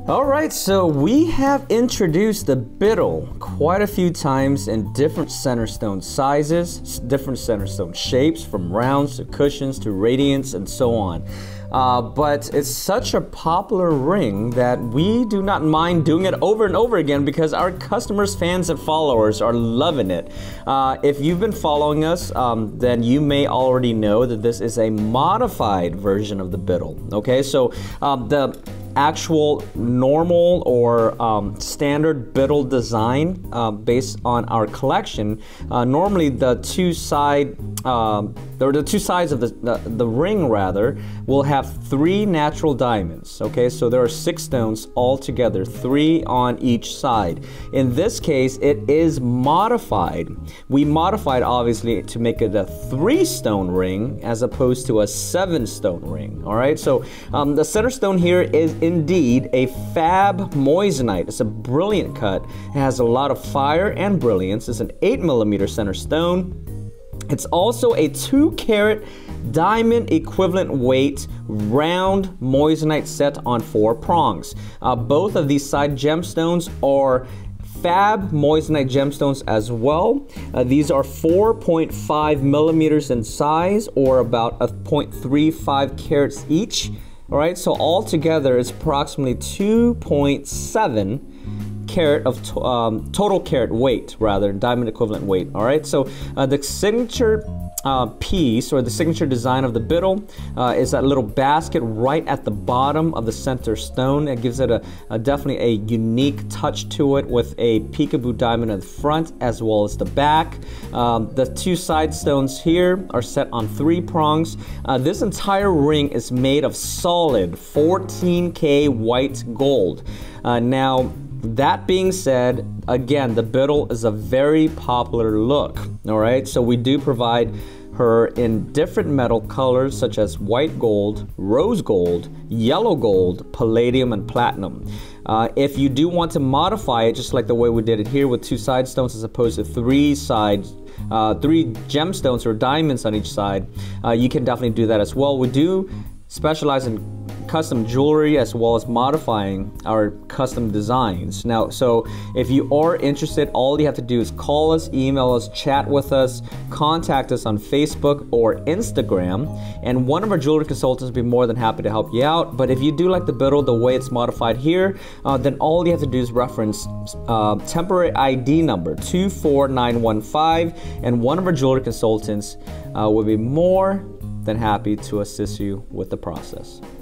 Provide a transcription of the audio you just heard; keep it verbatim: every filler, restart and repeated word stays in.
All right, so we have introduced the Biddle quite a few times in different center stone sizes, different center stone shapes, from rounds to cushions to radiants and so on. Uh, but it's such a popular ring that we do not mind doing it over and over again because our customers, fans, and followers are loving it. Uh, if you've been following us, um, then you may already know that this is a modified version of the Biddle. Okay, so um, the actual normal or um, standard Biddle design uh, based on our collection, uh, normally the two side um, or the two sides of the, the the ring rather will have three natural diamonds. Okay, so there are six stones all together, three on each side. In this case, it is modified. We modified obviously to make it a three stone ring as opposed to a seven stone ring. All right, so um, the center stone here is indeed a fab moissanite. It's a brilliant cut. It has a lot of fire and brilliance. It's an eight millimeter center stone. It's also a two carat diamond equivalent weight round moissanite set on four prongs. Uh, both of these side gemstones are fab moissanite gemstones as well. Uh, these are four point five millimeters in size, or about a zero point three five carats each. All right, so altogether it's approximately two point seven carat of to, um, total carat weight, rather, diamond equivalent weight. All right, so uh, the signature uh, piece or the signature design of the Biddle uh, is that little basket right at the bottom of the center stone. It gives it a, a definitely a unique touch to it, with a peekaboo diamond in the front as well as the back. Um, the two side stones here are set on three prongs. Uh, this entire ring is made of solid fourteen K white gold. Uh, now, that being said, again, the Biddle is a very popular look. All right, so we do provide her in different metal colors such as white gold, rose gold, yellow gold, palladium, and platinum. Uh, if you do want to modify it, just like the way we did it here with two side stones as opposed to three sides, uh, three gemstones or diamonds on each side, uh, you can definitely do that as well. We do specialize in custom jewelry as well as modifying our custom designs. Now, so if you are interested, all you have to do is call us, email us, chat with us, contact us on Facebook or Instagram, and one of our jewelry consultants will be more than happy to help you out. But if you do like the Biddle the way it's modified here, uh, then all you have to do is reference uh, temporary I D number two four nine one five, and one of our jewelry consultants uh, will be more than happy to assist you with the process.